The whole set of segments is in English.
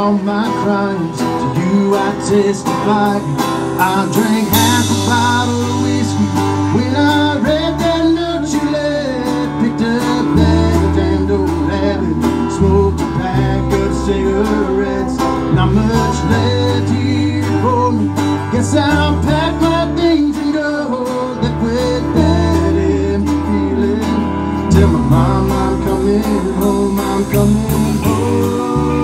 all my crimes. To you I testify. I drank half a bottle of whiskey when I read that note you left. Picked up that damned old habit, smoked a pack of cigarettes. Not much left here for me. Guess I'll pack my things and go. That with that empty feeling. Tell my mom I'm coming home, I'm coming home.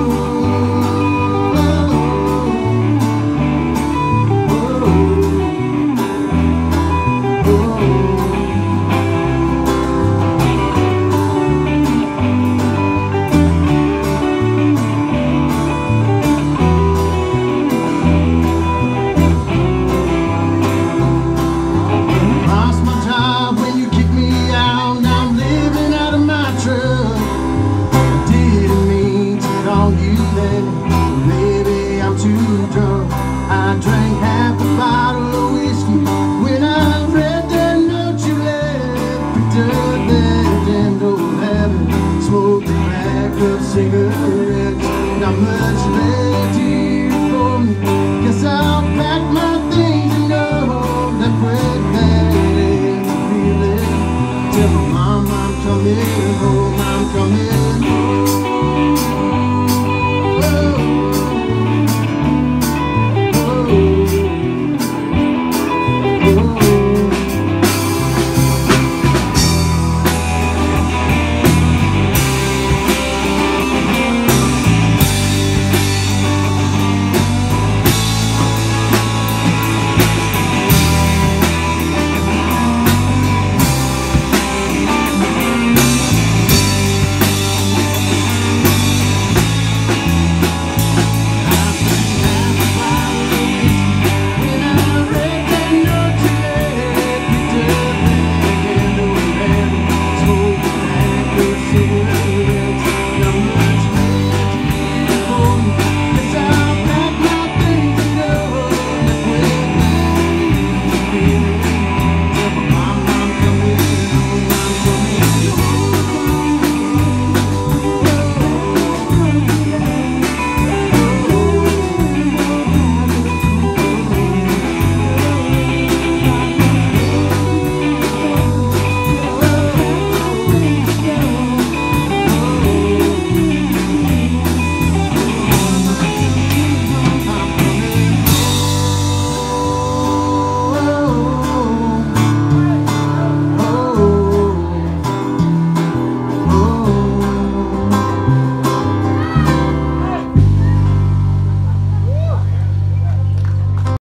Maybe I'm too drunk. I drank half a bottle of whiskey when I read that note you left. Picked up that damned old habit, smoked a pack of cigarettes. Not much left here for me. Guess I'll pack my things and go. That with that empty feeling. Tell my mom I'm coming home, I'm coming home.